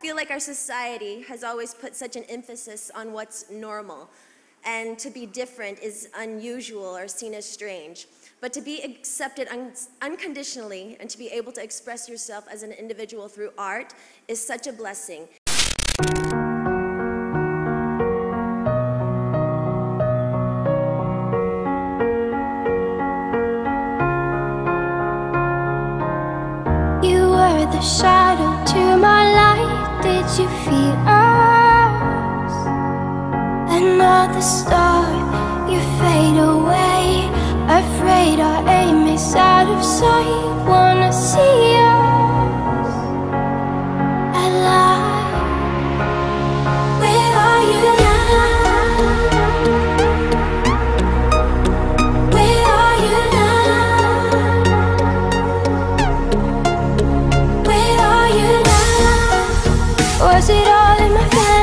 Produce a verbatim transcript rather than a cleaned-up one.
feel like our society has always put such an emphasis on what's normal, and to be different is unusual or seen as strange. But to be accepted un unconditionally and to be able to express yourself as an individual through art is such a blessing. You were the shadow to my light. Did you feel us? Another star, you fade away. Afraid our aim is out of sight. Wanna see us alive. Where are you now? Where are you now? Where are you now? Was it all in my family?